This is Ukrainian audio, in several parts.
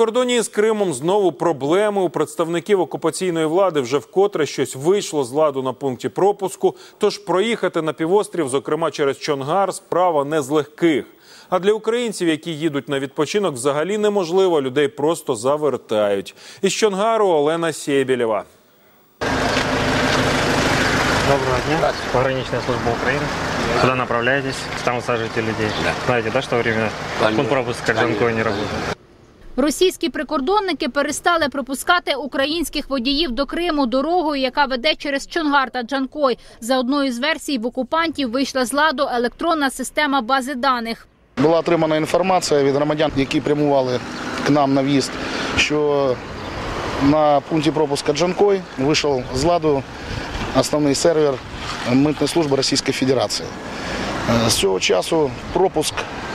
В кордоні з Кримом знову проблеми. У представників окупаційної влади вже вкотре щось вийшло з ладу на пункті пропуску. Тож проїхати на півострів, зокрема через Чонгар, справа не з легких. А для українців, які їдуть на відпочинок, взагалі неможливо. Людей просто завертають. Із Чонгару Олена Сєбєлєва. Доброго дня. Пограничная служба Украины. Куда направляетесь? Там высаживаете людей. Да. Знаете, да, что время пункт пропуска Джанкой не работает? Російські прикордонники перестали пропускати українських водіїв до Криму дорогою, яка веде через Чонгар та Джанкой. За одною з версій, в окупантів вийшла з ладу електронна система бази даних. Була отримана інформація від громадян, які прямували к нам на в'їзд, що на пункті пропуска Джанкой вийшов з ладу основний сервер Митної служби Російської Федерації. З цього часу пропуск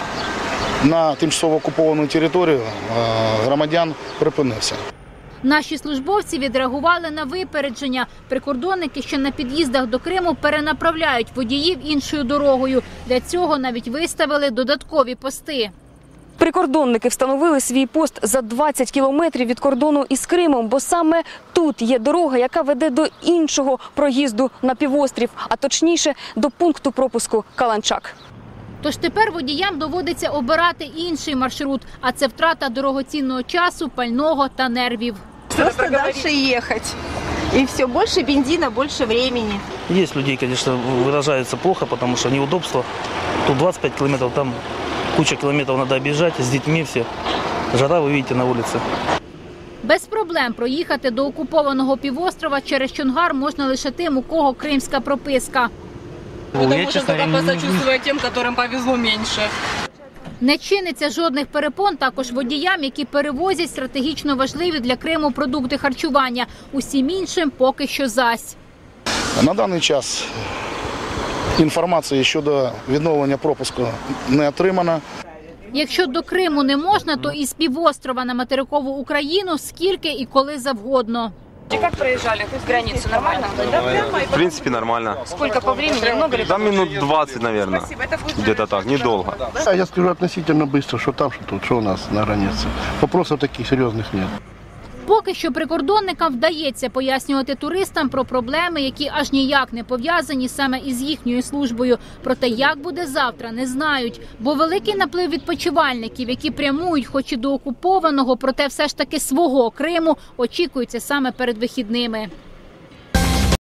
на тимчасово окуповану територію громадян припинився. Наші службовці відреагували на випередження. Прикордонники, що на під'їздах до Криму перенаправляють водіїв іншою дорогою. Для цього навіть виставили додаткові пости. Прикордонники встановили свій пост за 20 кілометрів від кордону із Кримом, бо саме тут є дорога, яка веде до іншого проїзду на півострів, а точніше до пункту пропуску Каланчак. Тож тепер водіям доводиться обирати інший маршрут, а це втрата дорогоцінного часу, пального та нервів. Просто дальше ехать. И все, больше бензина, больше времени. Есть людей, конечно, выражаются плохо, потому что неудобство. Тут 25 километров, там куча километров надо объезжать, с детьми все. Жара, вы видите, на улице. Без проблем проїхати до окупованого півострова через Чонгар можна лише тим, у кого кримська прописка. Это можно только посочувствовать тем, которым повезло меньше. Не чиниться жодних перепон також водіям, які перевозять стратегічно важливі для Криму продукти харчування. Усім іншим поки що зась. На даний час інформації щодо відновлення пропуску не отримано. Якщо до Криму не можна, то із півострова на материкову Україну скільки і коли завгодно. И как проезжали? Границу нормально? В принципе, нормально. Сколько по времени? Много ли? Да, минут 20, наверное. Где-то так, недолго. Я скажу относительно быстро, что там, что тут, что у нас на границе. Вопросов таких серьезных нет. Поки що прикордонникам вдається пояснювати туристам про проблеми, які аж ніяк не пов'язані саме із їхньою службою. Проте як буде завтра, не знають. Бо великий наплив відпочивальників, які прямують хоч і до окупованого, проте все ж таки свого Криму, очікується саме перед вихідними.